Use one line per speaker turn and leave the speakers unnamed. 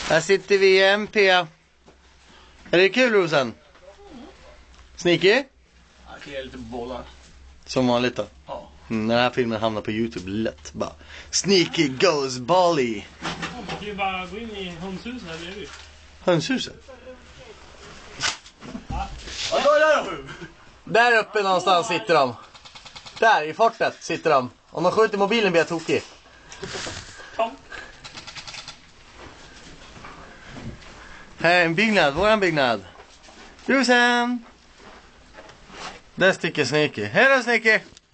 Här sitter vi i MP. Är det kul, Rosen? Sneaky?
Jag kliar lite på bollar.
Som vanligt då?
Ja.
När den här filmen hamnar på YouTube, lätt. Bara, Sneaky goes Bali.
Man kan ju bara gå in i hönshuset här bredvid.
Hönshuset?
Ja, då är det de.
Där uppe någonstans sitter de. Där, i fortet sitter de. Om de skjuter mobilen blir jag tokig.
Kom.
Här är en byggnad, våran byggnad. Rosen! Där sticker Sneaky. Hej då, Sneaky!